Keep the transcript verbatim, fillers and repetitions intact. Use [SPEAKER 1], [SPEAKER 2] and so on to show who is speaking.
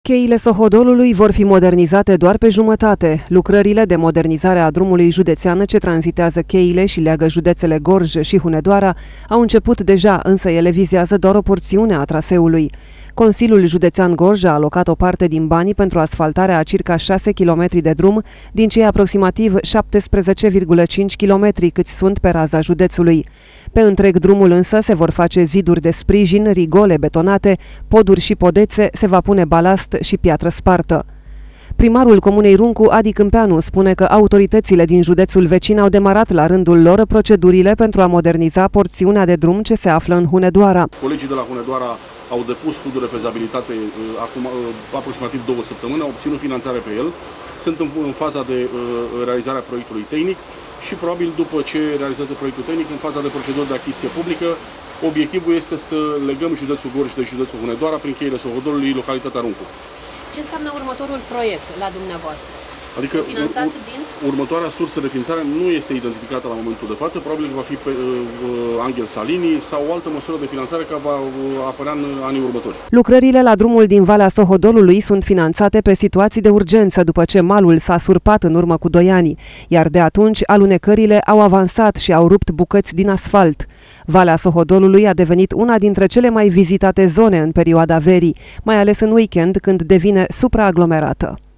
[SPEAKER 1] Cheile Sohodolului vor fi modernizate doar pe jumătate. Lucrările de modernizare a drumului județean ce tranzitează cheile și leagă județele Gorj și Hunedoara au început deja, însă ele vizează doar o porțiune a traseului. Consiliul Județean Gorj a alocat o parte din banii pentru asfaltarea a circa șase kilometri de drum, din cei aproximativ șaptesprezece virgulă cinci kilometri câți sunt pe raza județului. Pe întreg drumul însă se vor face ziduri de sprijin, rigole betonate, poduri și podețe, se va pune balast și piatră spartă. Primarul Comunei Runcu, Adi Câmpeanu, spune că autoritățile din județul vecin au demarat la rândul lor procedurile pentru a moderniza porțiunea de drum ce se află în Hunedoara.
[SPEAKER 2] Colegii de la Hunedoara au depus studiul de fezabilitate acum aproximativ două săptămâni, au obținut finanțare pe el, sunt în, în faza de realizare a proiectului tehnic și probabil după ce realizează proiectul tehnic, în faza de procedură de achiziție publică, obiectivul este să legăm județul Gorj de județul Hunedoara prin cheile Sohodolului, localitatea Runcu.
[SPEAKER 3] Ce înseamnă următorul proiect la dumneavoastră?
[SPEAKER 2] Adică
[SPEAKER 3] finanțat din...
[SPEAKER 2] următoarea sursă de finanțare nu este identificată la momentul de față, probabil că va fi pe uh, Angel Salini sau o altă măsură de finanțare care va uh, apărea în anii următori.
[SPEAKER 1] Lucrările la drumul din Valea Sohodolului sunt finanțate pe situații de urgență după ce malul s-a surpat în urmă cu doi ani, iar de atunci alunecările au avansat și au rupt bucăți din asfalt. Valea Sohodolului a devenit una dintre cele mai vizitate zone în perioada verii, mai ales în weekend când devine supraaglomerată.